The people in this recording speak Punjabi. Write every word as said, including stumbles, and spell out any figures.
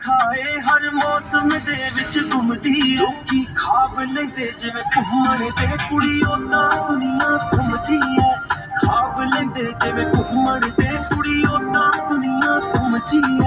ਦਿਖਾਏ ਹਰ ਮੌਸਮ ਦੇ ਵਿੱਚ ਘੁੰਮਦੀ ਲੋਕੀ ਖਾਬ ਲੈਂਦੇ ਜਿਵੇਂ ਘੁੰਮਣ ਦੇ ਕੁੜੀ ਉਦਾਂ ਦੁਨੀਆ ਘੁੰਮਦੀ ਐ ਖਾਬ ਲੈਂਦੇ ਜਿਵੇਂ ਘੁੰਮਣ ਦੇ ਕੁੜੀ ਉਦਾਂ ਦੁਨੀਆ ਘੁੰਮਦੀ ਐ